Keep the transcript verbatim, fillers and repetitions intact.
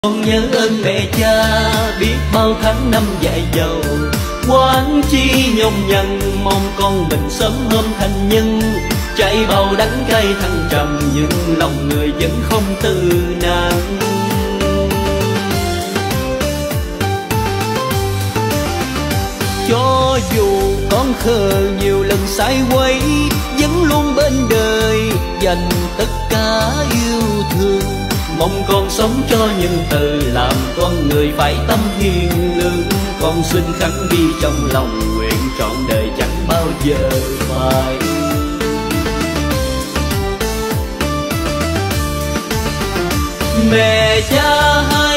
Con nhớ ơn mẹ cha biết bao tháng năm dạy dầu, quán chi nhông nhằn mong con mình sớm hôm thành nhân. Chạy bao đắng cay thăng trầm nhưng lòng người vẫn không từ nan. Cho dù con khờ nhiều lần sai quấy, vẫn luôn bên đời dành tất cả yêu thương. Mong con sống cho nhân từ, làm con người phải tâm hiền lương. Con xin khắc ghi trong lòng, nguyện trọn đời chẳng bao giờ phai. Mẹ cha hai